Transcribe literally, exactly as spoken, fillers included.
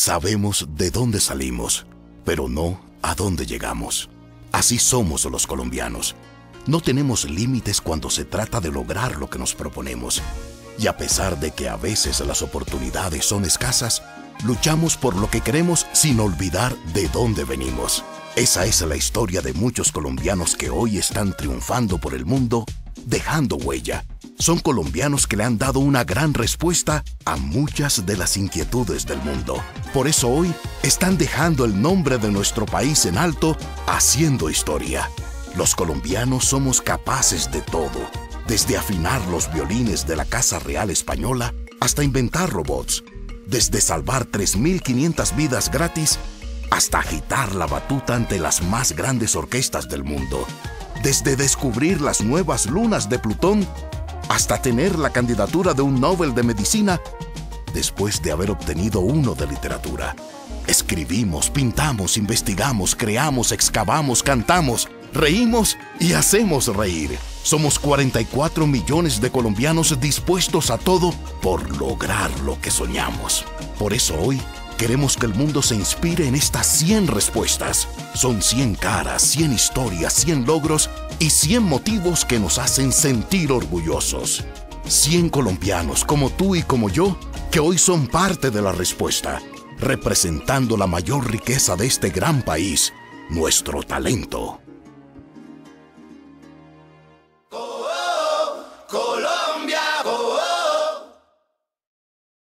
Sabemos de dónde salimos, pero no a dónde llegamos. Así somos los colombianos. No tenemos límites cuando se trata de lograr lo que nos proponemos. Y a pesar de que a veces las oportunidades son escasas, luchamos por lo que queremos sin olvidar de dónde venimos. Esa es la historia de muchos colombianos que hoy están triunfando por el mundo, dejando huella. Son colombianos que le han dado una gran respuesta a muchas de las inquietudes del mundo. Por eso hoy están dejando el nombre de nuestro país en alto, haciendo historia. Los colombianos somos capaces de todo, desde afinar los violines de la Casa Real Española hasta inventar robots, desde salvar tres mil quinientas vidas gratis hasta agitar la batuta ante las más grandes orquestas del mundo, desde descubrir las nuevas lunas de Plutón hasta tener la candidatura de un Nobel de Medicina después de haber obtenido uno de literatura. Escribimos, pintamos, investigamos, creamos, excavamos, cantamos, reímos y hacemos reír. Somos cuarenta y cuatro millones de colombianos dispuestos a todo por lograr lo que soñamos. Por eso hoy queremos que el mundo se inspire en estas cien respuestas. Son cien caras, cien historias, cien logros y cien motivos que nos hacen sentir orgullosos. cien colombianos como tú y como yo, que hoy son parte de la respuesta, representando la mayor riqueza de este gran país, nuestro talento.